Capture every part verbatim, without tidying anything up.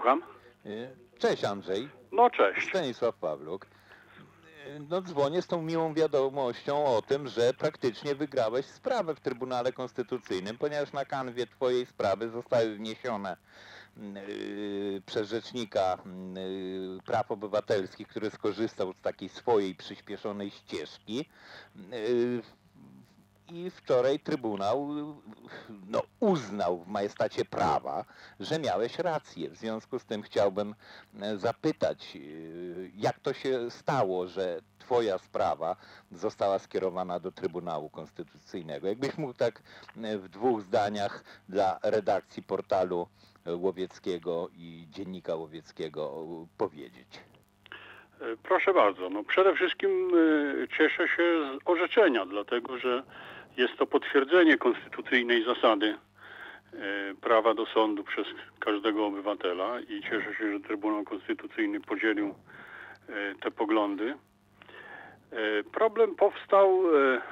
Słucham? Cześć Andrzej. No cześć. Stanisław Pawluk. No dzwonię z tą miłą wiadomością o tym, że praktycznie wygrałeś sprawę w Trybunale Konstytucyjnym, ponieważ na kanwie twojej sprawy zostały wniesione yy, przez Rzecznika yy, Praw Obywatelskich, który skorzystał z takiej swojej przyspieszonej ścieżki. Yy, I wczoraj Trybunał no, uznał w majestacie prawa, że miałeś rację. W związku z tym chciałbym zapytać, jak to się stało, że twoja sprawa została skierowana do Trybunału Konstytucyjnego. Jakbyś mógł tak w dwóch zdaniach dla redakcji portalu łowieckiego i Dziennika Łowieckiego powiedzieć. Proszę bardzo. No przede wszystkim cieszę się z orzeczenia, dlatego że jest to potwierdzenie konstytucyjnej zasady prawa do sądu przez każdego obywatela i cieszę się, że Trybunał Konstytucyjny podzielił te poglądy. Problem powstał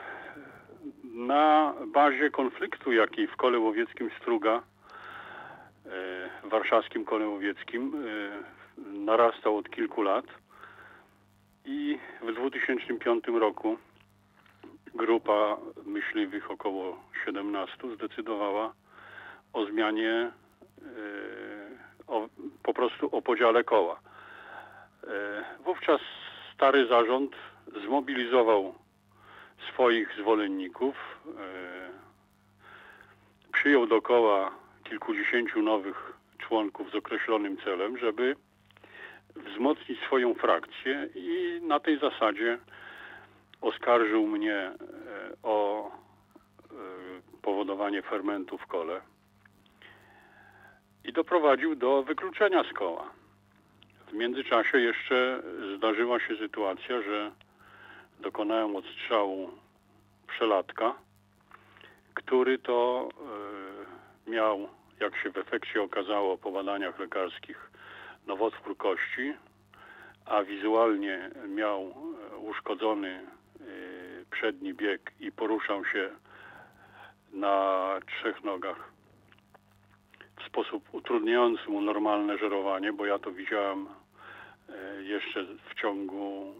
na bazie konfliktu, jaki w Kole Łowieckim Struga, w warszawskim Kole Łowieckim, narastał od kilku lat. I w dwa tysiące piątym roku grupa myśliwych, około siedemnastu, zdecydowała o zmianie, o, po prostu o podziale koła. Wówczas stary zarząd zmobilizował swoich zwolenników, przyjął do koła kilkudziesięciu nowych członków z określonym celem, żeby wzmocnić swoją frakcję i na tej zasadzie oskarżył mnie o powodowanie fermentu w kole i doprowadził do wykluczenia z koła. W międzyczasie jeszcze zdarzyła się sytuacja, że dokonałem odstrzału przelatka, który to miał, jak się w efekcie okazało po badaniach lekarskich, nowotwór kości, a wizualnie miał uszkodzony przedni bieg i poruszał się na trzech nogach w sposób utrudniający mu normalne żerowanie, bo ja to widziałem jeszcze w ciągu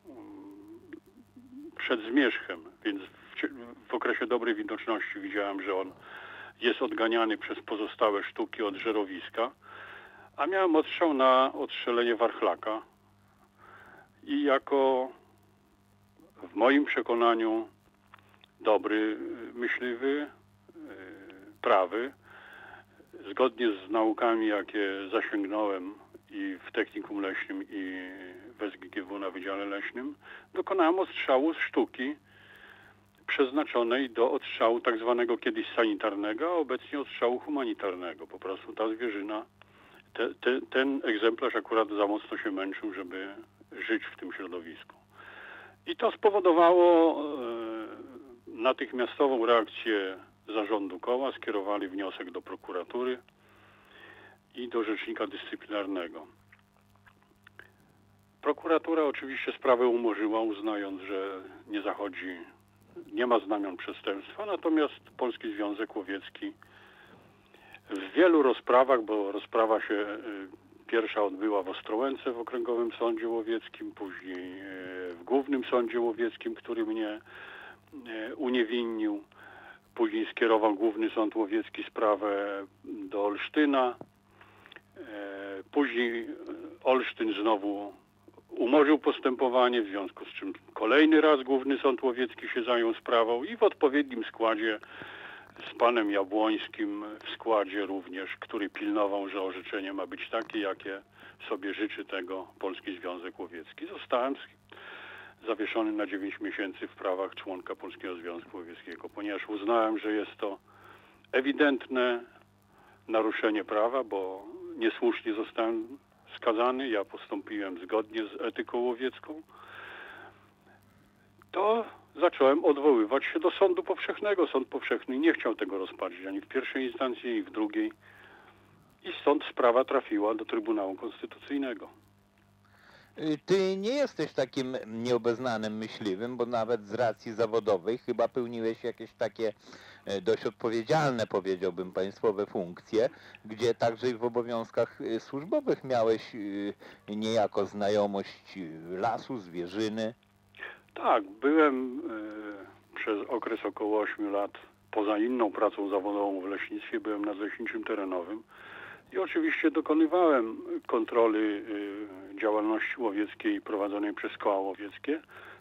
przed zmierzchem, więc w, w okresie dobrej widoczności widziałem, że on jest odganiany przez pozostałe sztuki od żerowiska, a miałem odstrzał na odstrzelenie warchlaka i jako w moim przekonaniu dobry myśliwy, prawy, zgodnie z naukami, jakie zasięgnąłem i w technikum leśnym i w S G G W na Wydziale Leśnym, dokonałem odstrzału z sztuki przeznaczonej do odstrzału tak zwanego kiedyś sanitarnego, a obecnie odstrzału humanitarnego. Po prostu ta zwierzyna, te, te, ten egzemplarz akurat za mocno się męczył, żeby żyć w tym środowisku. I to spowodowało e, natychmiastową reakcję zarządu koła. Skierowali wniosek do prokuratury i do rzecznika dyscyplinarnego. Prokuratura oczywiście sprawę umorzyła, uznając, że nie zachodzi, nie ma znamion przestępstwa, natomiast Polski Związek Łowiecki w wielu rozprawach, bo rozprawa się y, pierwsza odbyła w Ostrołęce w Okręgowym Sądzie Łowieckim, później y, w Głównym Sądzie Łowieckim, który mnie y, uniewinnił, później skierował Główny Sąd Łowiecki sprawę do Olsztyna, y, później Olsztyn znowu umorzył postępowanie, w związku z czym kolejny raz Główny Sąd Łowiecki się zajął sprawą i w odpowiednim składzie z panem Jabłońskim w składzie również, który pilnował, że orzeczenie ma być takie, jakie sobie życzy tego Polski Związek Łowiecki. Zostałem zawieszony na dziewięć miesięcy w prawach członka Polskiego Związku Łowieckiego, ponieważ uznałem, że jest to ewidentne naruszenie prawa, bo niesłusznie zostałem skazany, ja postąpiłem zgodnie z etyką łowiecką, to zacząłem odwoływać się do sądu powszechnego. Sąd powszechny nie chciał tego rozpatrzyć ani w pierwszej instancji, ani w drugiej. I stąd sprawa trafiła do Trybunału Konstytucyjnego. Ty nie jesteś takim nieobeznanym myśliwym, bo nawet z racji zawodowej chyba pełniłeś jakieś takie e, dość odpowiedzialne, powiedziałbym, państwowe funkcje, gdzie także i w obowiązkach e, służbowych miałeś e, niejako znajomość e, lasu, zwierzyny. Tak, byłem e, przez okres około ośmiu lat, poza inną pracą zawodową w leśnictwie, byłem nadleśniczym terenowym i oczywiście dokonywałem kontroli e, działalności łowieckiej prowadzonej przez koła łowieckie,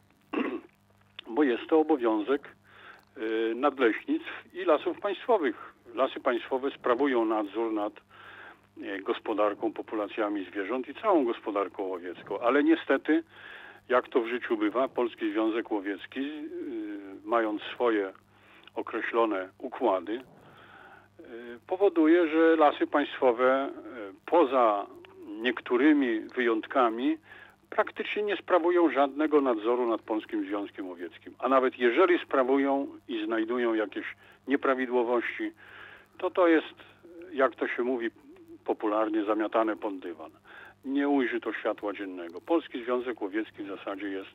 bo jest to obowiązek e, nadleśnictw i lasów państwowych. Lasy państwowe sprawują nadzór nad e, gospodarką, populacjami zwierząt i całą gospodarką łowiecką, ale niestety, jak to w życiu bywa, Polski Związek Łowiecki, yy, mając swoje określone układy, yy, powoduje, że lasy państwowe yy, poza niektórymi wyjątkami praktycznie nie sprawują żadnego nadzoru nad Polskim Związkiem Łowieckim. A nawet jeżeli sprawują i znajdują jakieś nieprawidłowości, to to jest, jak to się mówi popularnie, zamiatane pod dywan. Nie ujrzy to światła dziennego. Polski Związek Łowiecki w zasadzie jest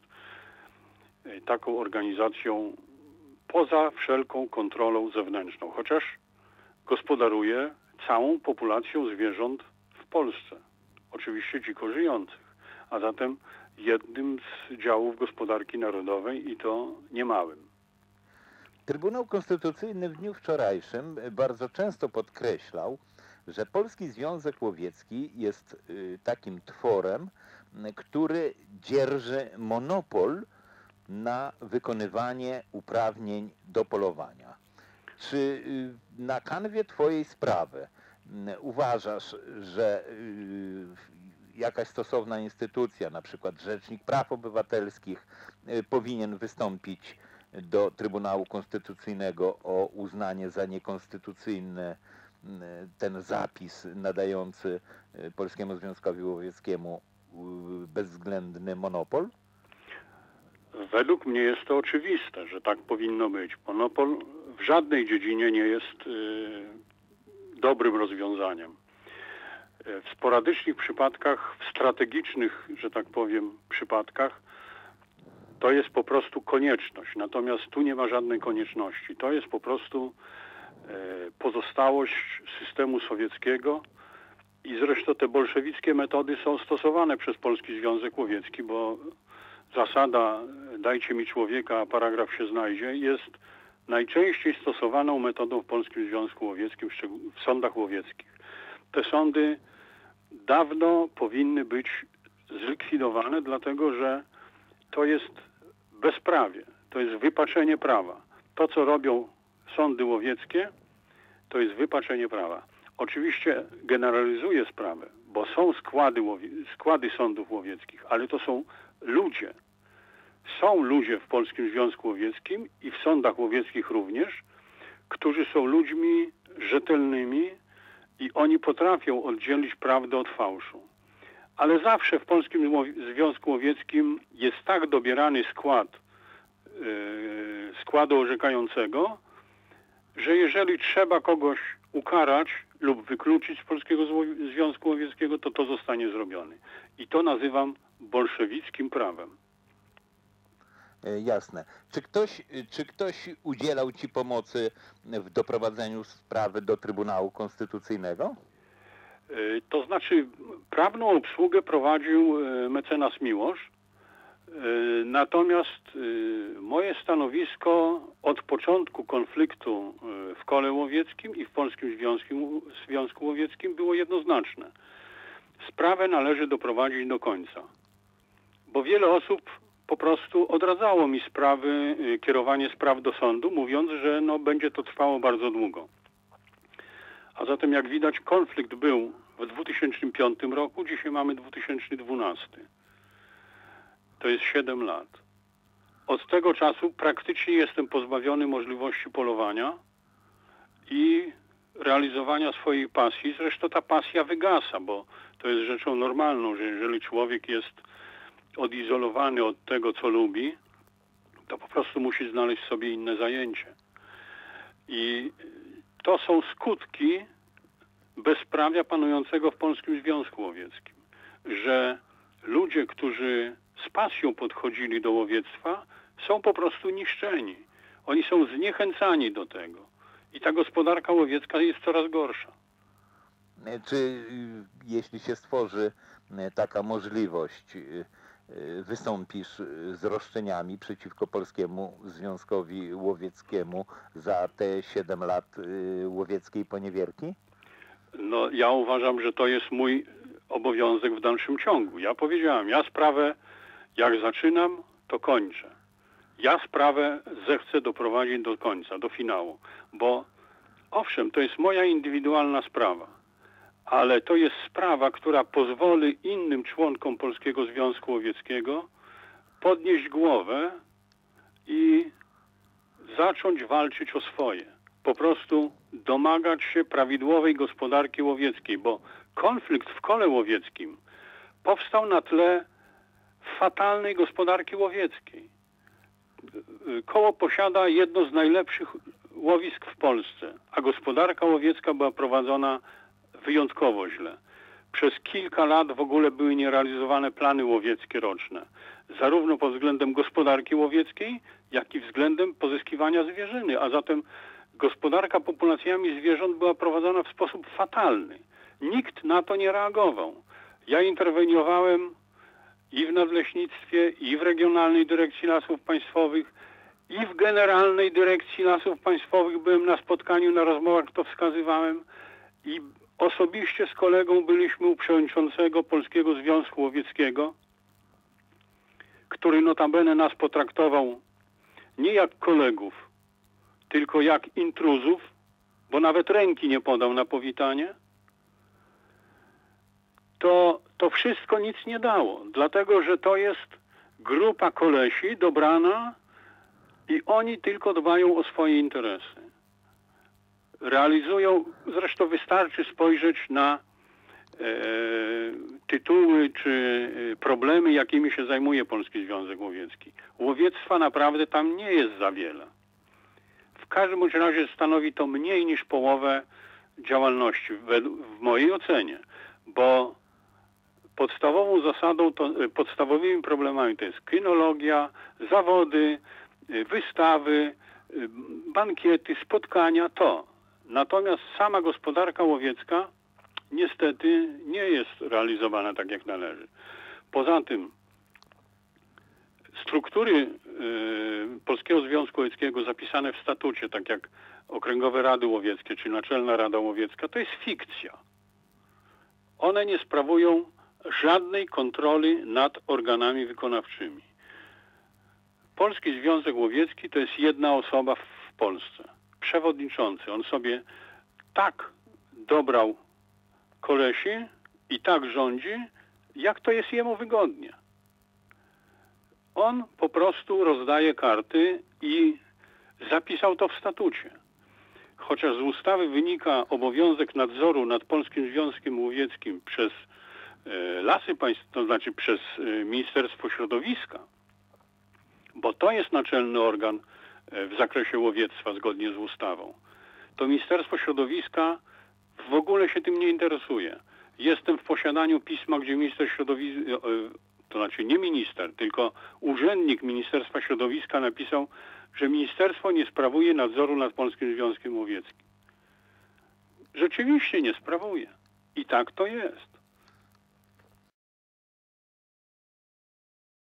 taką organizacją poza wszelką kontrolą zewnętrzną, chociaż gospodaruje całą populacją zwierząt w Polsce. Oczywiście dziko żyjących, a zatem jednym z działów gospodarki narodowej i to niemałym. Trybunał Konstytucyjny w dniu wczorajszym bardzo często podkreślał, że Polski Związek Łowiecki jest y, takim tworem, y, który dzierży monopol na wykonywanie uprawnień do polowania. Czy y, na kanwie twojej sprawy y, uważasz, że y, jakaś stosowna instytucja, na przykład Rzecznik Praw Obywatelskich, y, powinien wystąpić do Trybunału Konstytucyjnego o uznanie za niekonstytucyjny ten zapis nadający Polskiemu Związkowi Łowieckiemu bezwzględny monopol? Według mnie jest to oczywiste, że tak powinno być. Monopol w żadnej dziedzinie nie jest y, dobrym rozwiązaniem. W sporadycznych przypadkach, w strategicznych, że tak powiem, przypadkach to jest po prostu konieczność. Natomiast tu nie ma żadnej konieczności. To jest po prostu pozostałość systemu sowieckiego i zresztą te bolszewickie metody są stosowane przez Polski Związek Łowiecki, bo zasada dajcie mi człowieka, a paragraf się znajdzie jest najczęściej stosowaną metodą w Polskim Związku Łowieckim, w sądach łowieckich. Te sądy dawno powinny być zlikwidowane, dlatego że to jest bezprawie, to jest wypaczenie prawa. To, co robią sądy łowieckie, to jest wypaczenie prawa. Oczywiście generalizuję sprawę, bo są składy, składy sądów łowieckich, ale to są ludzie. Są ludzie w Polskim Związku Łowieckim i w sądach łowieckich również, którzy są ludźmi rzetelnymi i oni potrafią oddzielić prawdę od fałszu. Ale zawsze w Polskim Związku Łowieckim jest tak dobierany skład yy, składu orzekającego, że jeżeli trzeba kogoś ukarać lub wykluczyć z Polskiego Związku Łowieckiego, to to zostanie zrobione. I to nazywam bolszewickim prawem. Jasne. Czy ktoś, czy ktoś udzielał Ci pomocy w doprowadzeniu sprawy do Trybunału Konstytucyjnego? To znaczy, prawną obsługę prowadził mecenas Miłosz, natomiast moje stanowisko od początku konfliktu w Kole Łowieckim i w Polskim Związku, Związku Łowieckim było jednoznaczne. Sprawę należy doprowadzić do końca, bo wiele osób po prostu odradzało mi sprawy, kierowanie spraw do sądu, mówiąc, że no, będzie to trwało bardzo długo. A zatem, jak widać, konflikt był w dwa tysiące piątym roku, dzisiaj mamy dwa tysiące dwunasty. To jest siedem lat. Od tego czasu praktycznie jestem pozbawiony możliwości polowania i realizowania swojej pasji. Zresztą ta pasja wygasa, bo to jest rzeczą normalną, że jeżeli człowiek jest odizolowany od tego, co lubi, to po prostu musi znaleźć sobie inne zajęcie. I to są skutki bezprawia panującego w Polskim Związku Łowieckim, że ludzie, którzy z pasją podchodzili do łowiectwa, są po prostu niszczeni. Oni są zniechęcani do tego. I ta gospodarka łowiecka jest coraz gorsza. Czy y, jeśli się stworzy y, taka możliwość, y, y, wystąpisz y, z roszczeniami przeciwko Polskiemu Związkowi Łowieckiemu za te siedem lat y, łowieckiej poniewierki? No, ja uważam, że to jest mój obowiązek w dalszym ciągu. Ja powiedziałem, ja sprawę jak zaczynam, to kończę. Ja sprawę zechcę doprowadzić do końca, do finału, bo owszem, to jest moja indywidualna sprawa, ale to jest sprawa, która pozwoli innym członkom Polskiego Związku Łowieckiego podnieść głowę i zacząć walczyć o swoje. Po prostu domagać się prawidłowej gospodarki łowieckiej, bo konflikt w kole łowieckim powstał na tle fatalnej gospodarki łowieckiej. Koło posiada jedno z najlepszych łowisk w Polsce, a gospodarka łowiecka była prowadzona wyjątkowo źle. Przez kilka lat w ogóle były nierealizowane plany łowieckie roczne, zarówno pod względem gospodarki łowieckiej, jak i względem pozyskiwania zwierzyny, a zatem gospodarka populacjami zwierząt była prowadzona w sposób fatalny. Nikt na to nie reagował. Ja interweniowałem i w Nadleśnictwie, i w Regionalnej Dyrekcji Lasów Państwowych, i w Generalnej Dyrekcji Lasów Państwowych. Byłem na spotkaniu, na rozmowach, to wskazywałem i osobiście z kolegą byliśmy u przewodniczącego Polskiego Związku Łowieckiego, który notabene nas potraktował nie jak kolegów, tylko jak intruzów, bo nawet ręki nie podał na powitanie. To, to wszystko nic nie dało, dlatego że to jest grupa kolesi dobrana i oni tylko dbają o swoje interesy. Realizują, zresztą wystarczy spojrzeć na e, tytuły czy problemy, jakimi się zajmuje Polski Związek Łowiecki. Łowiectwa naprawdę tam nie jest za wiele. W każdym bądź razie stanowi to mniej niż połowę działalności, w, w mojej ocenie, bo podstawową zasadą, to, podstawowymi problemami to jest kynologia, zawody, wystawy, bankiety, spotkania, to. Natomiast sama gospodarka łowiecka niestety nie jest realizowana tak jak należy. Poza tym struktury y, Polskiego Związku Łowieckiego zapisane w statucie, tak jak Okręgowe Rady Łowieckie czy Naczelna Rada Łowiecka, to jest fikcja. One nie sprawują żadnej kontroli nad organami wykonawczymi. Polski Związek Łowiecki to jest jedna osoba w Polsce. Przewodniczący. On sobie tak dobrał kolesi i tak rządzi, jak to jest jemu wygodnie. On po prostu rozdaje karty i zapisał to w statucie. Chociaż z ustawy wynika obowiązek nadzoru nad Polskim Związkiem Łowieckim przez e, Lasy Państwowe, to znaczy przez e, Ministerstwo Środowiska, bo to jest naczelny organ w zakresie łowiectwa zgodnie z ustawą, to Ministerstwo Środowiska w ogóle się tym nie interesuje. Jestem w posiadaniu pisma, gdzie minister środowiska, to znaczy nie minister, tylko urzędnik Ministerstwa Środowiska napisał, że ministerstwo nie sprawuje nadzoru nad Polskim Związkiem Łowieckim. Rzeczywiście nie sprawuje. I tak to jest.